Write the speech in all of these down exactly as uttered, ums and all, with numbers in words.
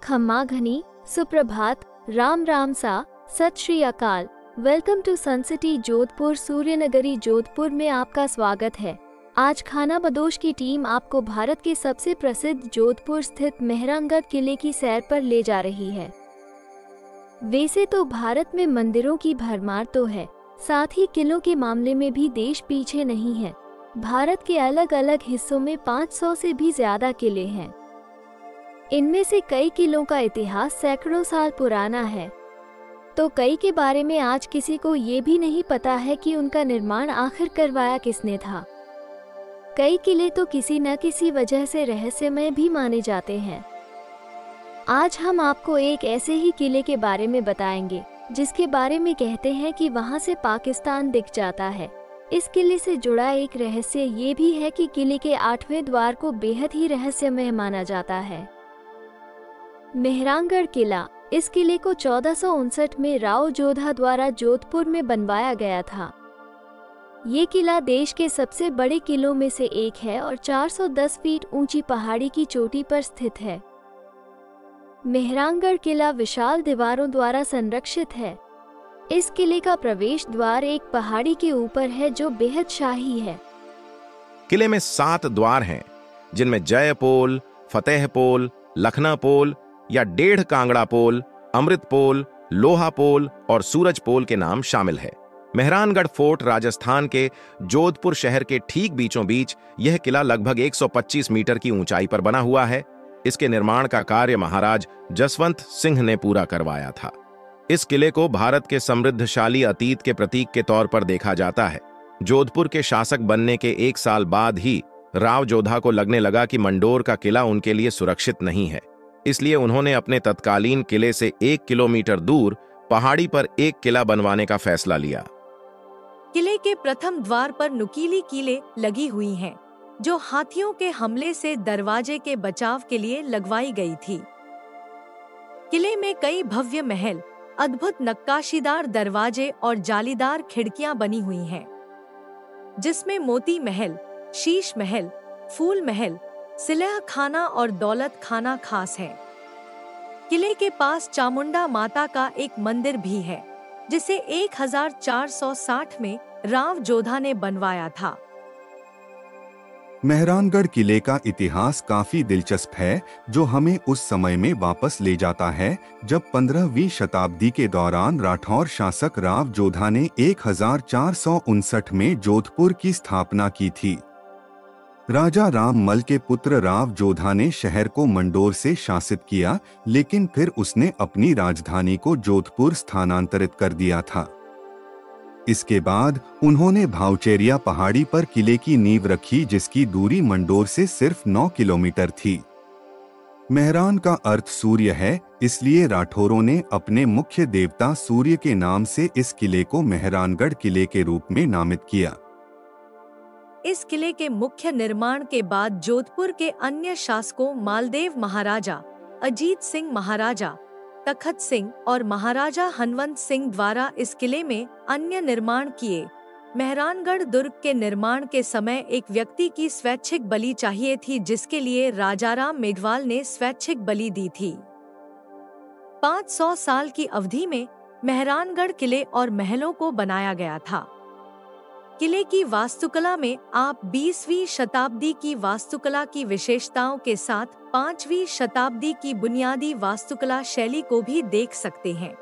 खम्मा घनी, सुप्रभात, राम राम सा, Sat Shri Akal. Welcome to sun city Jodhpur. Suryanagari Jodhpur में आपका स्वागत है। आज खाना बदोश की टीम आपको भारत के सबसे प्रसिद्ध जोधपुर स्थित मेहरानगढ़ किले की सैर पर ले जा रही है। वैसे तो भारत में मंदिरों की भरमार तो है, साथ ही किलों के मामले में भी देश पीछे नहीं है। भारत के अलग अलग हिस्सों में पाँच सौ से भी ज्यादा किले हैं। इनमें से कई किलों का इतिहास सैकड़ों साल पुराना है, तो कई के बारे में आज किसी को ये भी नहीं पता है कि उनका निर्माण आखिर करवाया किसने था। कई किले तो किसी न किसी वजह से रहस्यमय भी माने जाते हैं। आज हम आपको एक ऐसे ही किले के बारे में बताएंगे जिसके बारे में कहते हैं कि वहां से पाकिस्तान दिख जाता है। इस किले से जुड़ा एक रहस्य ये भी है कि किले के आठवें द्वार को बेहद ही रहस्यमय माना जाता है। मेहरानगढ़ किला। इस किले को चौदह सौ उनसठ में राव जोधा द्वारा जोधपुर में बनवाया गया था। ये किला देश के सबसे बड़े किलों में से एक है और चार सौ दस फीट ऊंची पहाड़ी की चोटी पर स्थित है। मेहरानगढ़ किला विशाल दीवारों द्वारा संरक्षित है। इस किले का प्रवेश द्वार एक पहाड़ी के ऊपर है जो बेहद शाही है। किले में सात द्वार हैं, जिनमें जय पोल, फतेह पोल, लखना पोल या डेढ़ कांगड़ा पोल, अमृत पोल, लोहा पोल और सूरज पोल के नाम शामिल है। मेहरानगढ़ फोर्ट राजस्थान के जोधपुर शहर के ठीक बीचों बीच यह किला लगभग एक सौ पच्चीस मीटर की ऊंचाई पर बना हुआ है। इसके निर्माण का कार्य महाराज जसवंत सिंह ने पूरा करवाया था। इस किले को भारत के समृद्धशाली अतीत के प्रतीक के तौर पर देखा जाता है। जोधपुर के शासक बनने के एक साल बाद ही राव जोधा को लगने लगा कि मंडोर का किला उनके लिए सुरक्षित नहीं है, इसलिए उन्होंने अपने तत्कालीन किले से एक किलोमीटर दूर पहाड़ी पर एक किला बनवाने का फैसला लिया। किले के प्रथम द्वार पर नुकीली कीलें लगी हुई हैं, जो हाथियों के हमले से दरवाजे के बचाव के लिए लगवाई गई थी। किले में कई भव्य महल, अद्भुत नक्काशीदार दरवाजे और जालीदार खिड़कियां बनी हुई हैं, जिसमें मोती महल, शीश महल, फूल महल, सिलह खाना और दौलत खाना खास है। किले के पास चामुंडा माता का एक मंदिर भी है, जिसे एक हज़ार चार सौ साठ में राव जोधा ने बनवाया था। मेहरानगढ़ किले का इतिहास काफी दिलचस्प है, जो हमें उस समय में वापस ले जाता है जब पंद्रहवीं शताब्दी के दौरान राठौर शासक राव जोधा ने एक हज़ार चार सौ उनसठ में जोधपुर की स्थापना की थी। राजा राममल के पुत्र राव जोधा ने शहर को मंडोर से शासित किया, लेकिन फिर उसने अपनी राजधानी को जोधपुर स्थानांतरित कर दिया था। इसके बाद उन्होंने भावचेरिया पहाड़ी पर किले की नींव रखी, जिसकी दूरी मंडोर से सिर्फ नौ किलोमीटर थी। मेहरान का अर्थ सूर्य है, इसलिए राठौरों ने अपने मुख्य देवता सूर्य के नाम से इस किले को मेहरानगढ़ किले के रूप में नामित किया। इस किले के मुख्य निर्माण के बाद जोधपुर के अन्य शासकों मालदेव महाराजा, अजीत सिंह महाराजा, तखत सिंह और महाराजा हनवंत सिंह द्वारा इस किले में अन्य निर्माण किए। मेहरानगढ़ दुर्ग के निर्माण के समय एक व्यक्ति की स्वैच्छिक बलि चाहिए थी, जिसके लिए राजाराम मेघवाल ने स्वैच्छिक बलि दी थी। पाँच सौ साल की अवधि में मेहरानगढ़ किले और महलों को बनाया गया था। किले की वास्तुकला में आप बीसवीं शताब्दी की वास्तुकला की विशेषताओं के साथ पांचवीं शताब्दी की बुनियादी वास्तुकला शैली को भी देख सकते हैं।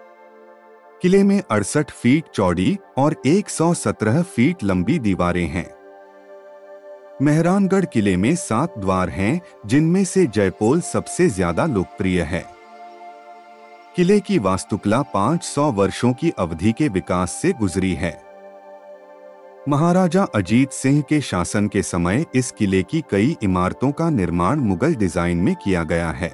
किले में अड़सठ फीट चौड़ी और एक सौ सत्रह फीट लंबी दीवारें हैं। मेहरानगढ़ किले में सात द्वार हैं, जिनमें से जयपोल सबसे ज्यादा लोकप्रिय है। किले की वास्तुकला पाँच सौ वर्षों की अवधि के विकास से गुजरी है। महाराजा अजीत सिंह के शासन के समय इस किले की कई इमारतों का निर्माण मुगल डिजाइन में किया गया है।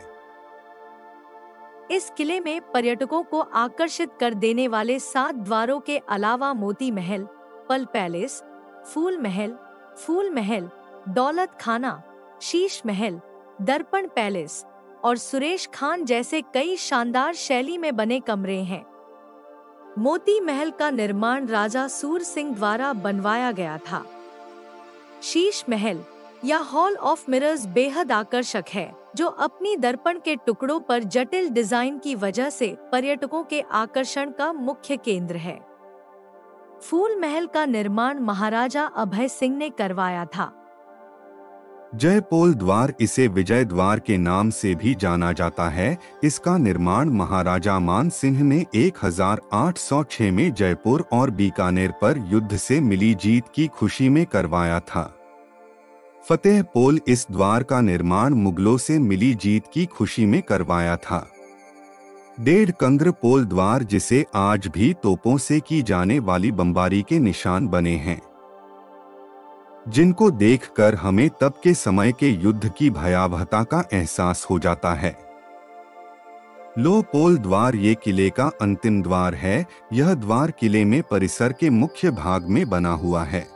इस किले में पर्यटकों को आकर्षित कर देने वाले सात द्वारों के अलावा मोती महल, पल पैलेस, फूल महल, फूल महल, दौलत खाना, शीश महल, दर्पण पैलेस और सुरेश खान जैसे कई शानदार शैली में बने कमरे हैं। मोती महल का निर्माण राजा सूर सिंह द्वारा बनवाया गया था। शीश महल या हॉल ऑफ मिरर्स बेहद आकर्षक है, जो अपनी दर्पण के टुकड़ों पर जटिल डिजाइन की वजह से पर्यटकों के आकर्षण का मुख्य केंद्र है। फूल महल का निर्माण महाराजा अभय सिंह ने करवाया था। जयपोल द्वार, इसे विजय द्वार के नाम से भी जाना जाता है, इसका निर्माण महाराजा मान सिंह ने एक हज़ार आठ सौ छह में जयपुर और बीकानेर पर युद्ध से मिली जीत की खुशी में करवाया था। फतेह पोल, इस द्वार का निर्माण मुगलों से मिली जीत की खुशी में करवाया था। डेढ़ कंग्र पोल द्वार, जिसे आज भी तोपों से की जाने वाली बमबारी के निशान बने हैं, जिनको देखकर हमें तब के समय के युद्ध की भयावहता का एहसास हो जाता है। लो पोल द्वार, ये किले का अंतिम द्वार है। यह द्वार किले में परिसर के मुख्य भाग में बना हुआ है।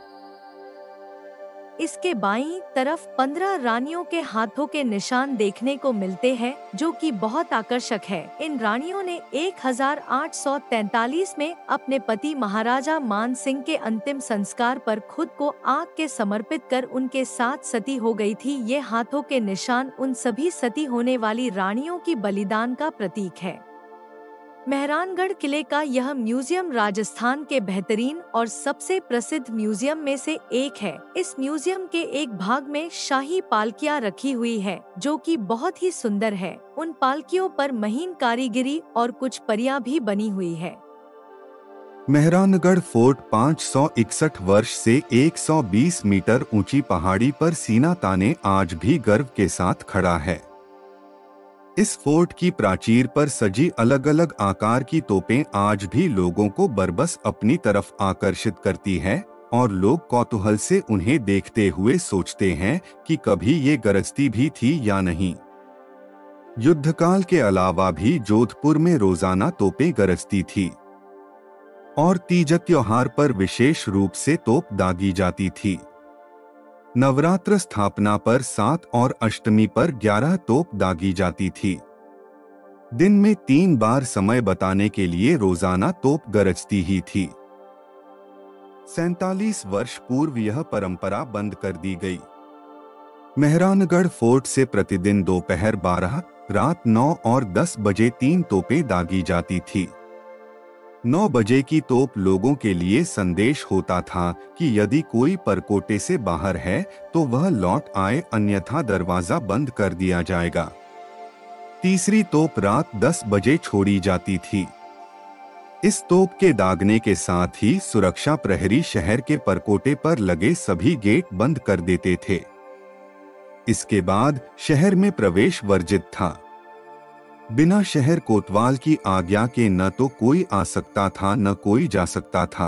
इसके बाईं तरफ पंद्रह रानियों के हाथों के निशान देखने को मिलते हैं, जो कि बहुत आकर्षक है। इन रानियों ने एक हज़ार आठ सौ तैंतालीस में अपने पति महाराजा मान सिंह के अंतिम संस्कार पर खुद को आग के समर्पित कर उनके साथ सती हो गई थी। ये हाथों के निशान उन सभी सती होने वाली रानियों की बलिदान का प्रतीक है। मेहरानगढ़ किले का यह म्यूजियम राजस्थान के बेहतरीन और सबसे प्रसिद्ध म्यूजियम में से एक है। इस म्यूजियम के एक भाग में शाही पालकियां रखी हुई है, जो कि बहुत ही सुंदर है। उन पालकियों पर महीन कारीगरी और कुछ परियां भी बनी हुई है। मेहरानगढ़ फोर्ट पाँच सौ इकसठ वर्ष से एक सौ बीस मीटर ऊंची पहाड़ी पर सीना ताने आज भी गर्व के साथ खड़ा है। इस फोर्ट की प्राचीर पर सजी अलग अलग आकार की तोपें आज भी लोगों को बरबस अपनी तरफ आकर्षित करती है और लोग कौतूहल से उन्हें देखते हुए सोचते हैं कि कभी ये गरजती भी थी या नहीं। युद्धकाल के अलावा भी जोधपुर में रोजाना तोपें गरजती थी और तीज त्योहार पर विशेष रूप से तोप दागी जाती थी। नवरात्र स्थापना पर सात और अष्टमी पर ग्यारह तोप दागी जाती थी। दिन में तीन बार समय बताने के लिए रोजाना तोप गरजती ही थी। सैंतालीस वर्ष पूर्व यह परंपरा बंद कर दी गई। मेहरानगढ़ फोर्ट से प्रतिदिन दोपहर बारह, रात नौ और दस बजे तीन तोपें दागी जाती थी। नौ बजे की तोप लोगों के लिए संदेश होता था कि यदि कोई परकोटे से बाहर है तो वह लौट आए, अन्यथा दरवाजा बंद कर दिया जाएगा। तीसरी तोप रात दस बजे छोड़ी जाती थी। इस तोप के दागने के साथ ही सुरक्षा प्रहरी शहर के परकोटे पर लगे सभी गेट बंद कर देते थे। इसके बाद शहर में प्रवेश वर्जित था। बिना शहर कोतवाल की आज्ञा के न तो कोई आ सकता था न कोई जा सकता था।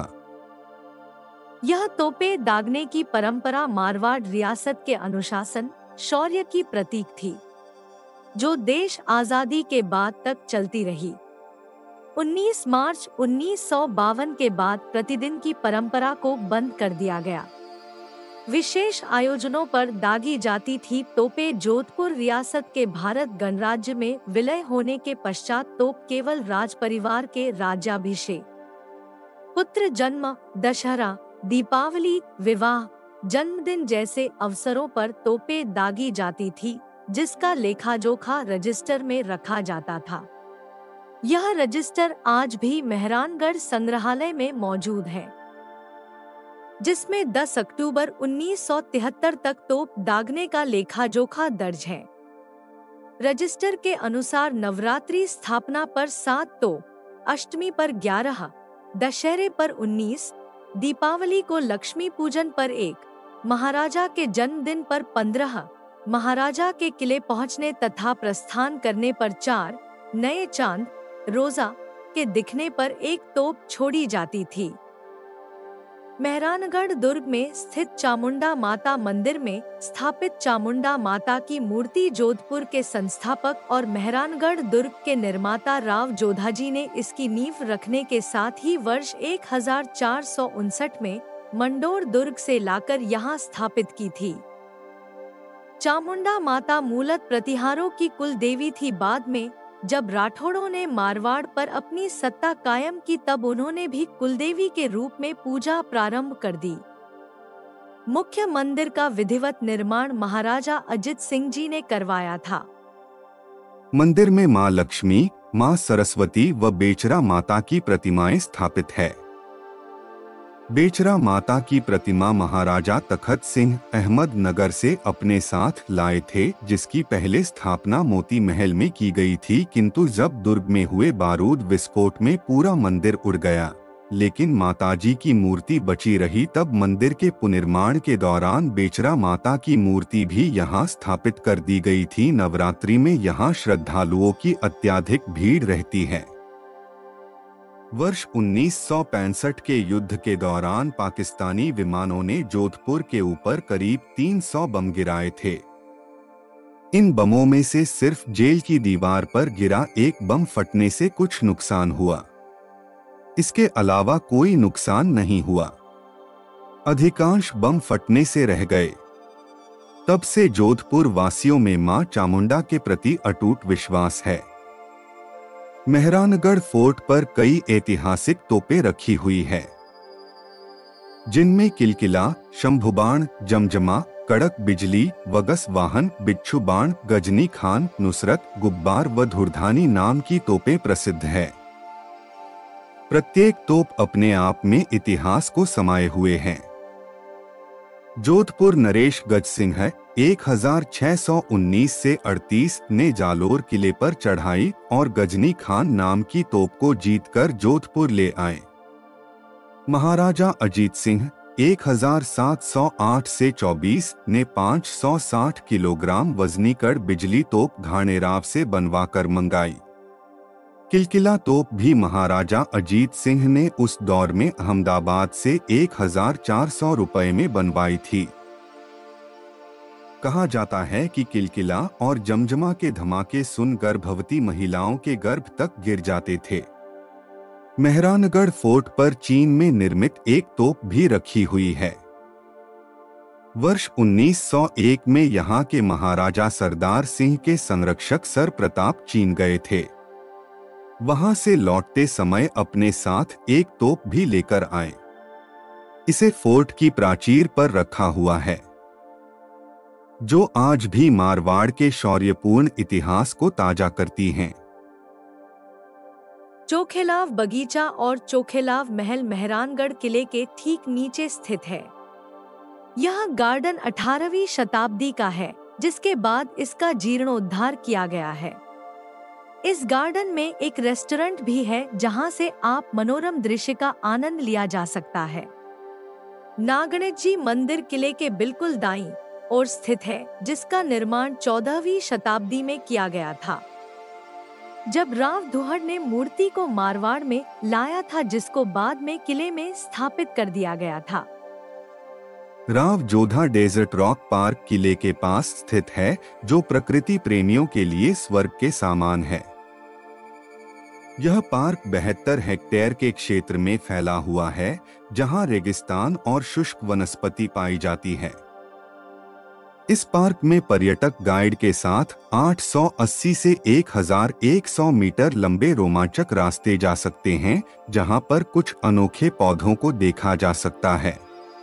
यह तोपे दागने की परंपरा मारवाड़ रियासत के अनुशासन, शौर्य की प्रतीक थी, जो देश आजादी के बाद तक चलती रही। उन्नीस मार्च उन्नीस सौ बावन के बाद प्रतिदिन की परंपरा को बंद कर दिया गया। विशेष आयोजनों पर दागी जाती थी तोपें। जोधपुर रियासत के भारत गणराज्य में विलय होने के पश्चात तोप केवल राज परिवार के राज्याभिषेक, पुत्र जन्म, दशहरा, दीपावली, विवाह, जन्मदिन जैसे अवसरों पर तोपें दागी जाती थी, जिसका लेखा जोखा रजिस्टर में रखा जाता था। यह रजिस्टर आज भी मेहरानगढ़ संग्रहालय में मौजूद है, जिसमें दस अक्टूबर उन्नीस सौ तिहत्तर तक तोप दागने का लेखा जोखा दर्ज है। रजिस्टर के अनुसार नवरात्रि स्थापना पर सात तोप, अष्टमी पर ग्यारह, दशहरे पर उन्नीस, दीपावली को लक्ष्मी पूजन पर एक, महाराजा के जन्मदिन पर पंद्रह, महाराजा के किले पहुंचने तथा प्रस्थान करने पर चार, नए चांद, रोजा के दिखने पर एक तोप छोड़ी जाती थी। मेहरानगढ़ दुर्ग में स्थित चामुंडा माता मंदिर में स्थापित चामुंडा माता की मूर्ति जोधपुर के संस्थापक और मेहरानगढ़ दुर्ग के निर्माता राव जोधाजी ने इसकी नींव रखने के साथ ही वर्ष एक हज़ार चार सौ उनसठ में मंडोर दुर्ग से लाकर यहाँ स्थापित की थी। चामुंडा माता मूलत प्रतिहारों की कुल देवी थी। बाद में जब राठौड़ों ने मारवाड़ पर अपनी सत्ता कायम की, तब उन्होंने भी कुलदेवी के रूप में पूजा प्रारंभ कर दी। मुख्य मंदिर का विधिवत निर्माण महाराजा अजित सिंह जी ने करवाया था। मंदिर में मां लक्ष्मी, मां सरस्वती व बेचरा माता की प्रतिमाएं स्थापित है। बेचरा माता की प्रतिमा महाराजा तखत सिंह अहमदनगर से अपने साथ लाए थे, जिसकी पहले स्थापना मोती महल में की गई थी, किंतु जब दुर्ग में हुए बारूद विस्फोट में पूरा मंदिर उड़ गया, लेकिन माताजी की मूर्ति बची रही। तब मंदिर के पुनर्निर्माण के दौरान बेचरा माता की मूर्ति भी यहाँ स्थापित कर दी गई थी। नवरात्रि में यहाँ श्रद्धालुओं की अत्यधिक भीड़ रहती है। वर्ष उन्नीस सौ पैंसठ के युद्ध के दौरान पाकिस्तानी विमानों ने जोधपुर के ऊपर करीब तीन सौ बम गिराए थे। इन बमों में से सिर्फ जेल की दीवार पर गिरा एक बम फटने से कुछ नुकसान हुआ, इसके अलावा कोई नुकसान नहीं हुआ। अधिकांश बम फटने से रह गए। तब से जोधपुर वासियों में मां चामुंडा के प्रति अटूट विश्वास है। मेहरानगढ़ फोर्ट पर कई ऐतिहासिक तोपें रखी हुई है, जिनमें किलकिला, शंभुबाण, जमजमा, कड़क बिजली, वगस वाहन, बिच्छू बाण, गजनी खान, नुसरत, गुब्बार व धुरधानी नाम की तोपें प्रसिद्ध है। प्रत्येक तोप अपने आप में इतिहास को समाये हुए हैं। जोधपुर नरेश गज सिंह एक हजार छह सौ उन्नीस से अड़तीस ने जालोर किले पर चढ़ाई और गजनी खान नाम की तोप को जीतकर जोधपुर ले आए। महाराजा अजीत सिंह एक हजार सात सौ आठ से चौबीस ने पाँच सौ साठ किलोग्राम वजनी कड़ बिजली तोप घाणेराव से बनवाकर मंगाई। किलकिला तोप भी महाराजा अजीत सिंह ने उस दौर में अहमदाबाद से एक हजार चार सौ रुपए में बनवाई थी। कहा जाता है कि किलकिला और जमजमा के धमाके सुन गर्भवती महिलाओं के गर्भ तक गिर जाते थे। मेहरानगढ़ फोर्ट पर चीन में निर्मित एक तोप भी रखी हुई है। वर्ष उन्नीस सौ एक में यहाँ के महाराजा सरदार सिंह के संरक्षक सर प्रताप चीन गए थे। वहां से लौटते समय अपने साथ एक तोप भी लेकर आए। इसे फोर्ट की प्राचीर पर रखा हुआ है, जो आज भी मारवाड़ के शौर्यपूर्ण इतिहास को ताजा करती हैं। चोखेलाव बगीचा और चोखेलाव महल मेहरानगढ़ किले के ठीक नीचे स्थित है। यह गार्डन अठारहवीं शताब्दी का है, जिसके बाद इसका जीर्णोद्धार किया गया है। इस गार्डन में एक रेस्टोरेंट भी है, जहां से आप मनोरम दृश्य का आनंद लिया जा सकता है। नागणेश जी मंदिर किले के बिल्कुल दाईं ओर स्थित है, जिसका निर्माण चौदहवीं शताब्दी में किया गया था, जब राव दुहड़ ने मूर्ति को मारवाड़ में लाया था, जिसको बाद में किले में स्थापित कर दिया गया था। Rao Jodha desert rock park किले के पास स्थित है, जो प्रकृति प्रेमियों के लिए स्वर्ग के समान है। यह पार्क बहत्तर हेक्टेयर के क्षेत्र में फैला हुआ है, जहां रेगिस्तान और शुष्क वनस्पति पाई जाती है। इस पार्क में पर्यटक गाइड के साथ आठ सौ अस्सी से एक हजार एक सौ मीटर लंबे रोमांचक रास्ते जा सकते हैं, जहां पर कुछ अनोखे पौधों को देखा जा सकता है।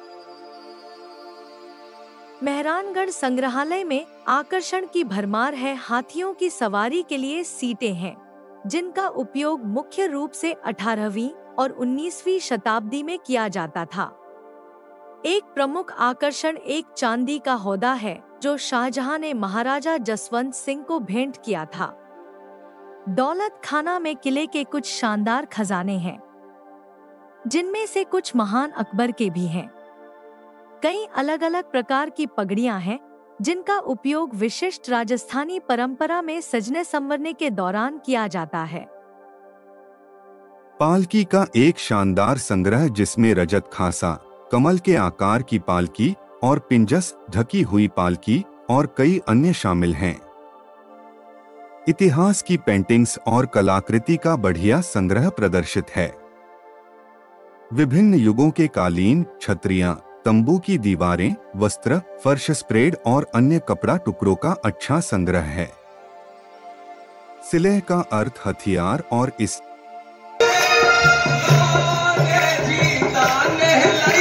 मेहरानगढ़ संग्रहालय में आकर्षण की भरमार है। हाथियों की सवारी के लिए सीटें हैं, जिनका उपयोग मुख्य रूप से अठारहवीं और उन्नीसवीं शताब्दी में किया जाता था। एक प्रमुख आकर्षण एक चांदी का हौदा है, जो शाहजहां ने महाराजा जसवंत सिंह को भेंट किया था। दौलत खाना में किले के कुछ शानदार खजाने हैं, जिनमें से कुछ महान अकबर के भी हैं। कई अलग अलग प्रकार की पगड़ियां हैं, जिनका उपयोग विशिष्ट राजस्थानी परंपरा में सजने संवरने के दौरान किया जाता है। पालकी का एक शानदार संग्रह, जिसमें रजत खासा, कमल के आकार की पालकी और पिंजस ढकी हुई पालकी और कई अन्य शामिल हैं। इतिहास की पेंटिंग्स और कलाकृति का बढ़िया संग्रह प्रदर्शित है। विभिन्न युगों के कालीन, छतरियां, तंबू की दीवारें, वस्त्र, फर्श स्प्रेड और अन्य कपड़ा टुकड़ों का अच्छा संग्रह है। सिलेह का अर्थ हथियार और इस